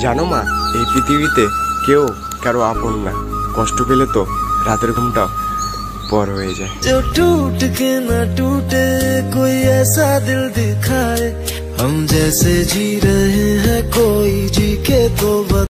জানো মা, এই পৃথিবীতে কেউ কারো আপন না। কষ্ট পেলে তো রাতের ঘুমটাও পর হয়ে যায়। जो टूट के ना टूटे कोई ऐसा दिल दिखाए, हम जैसे जी रहे हैं कोई जी के तो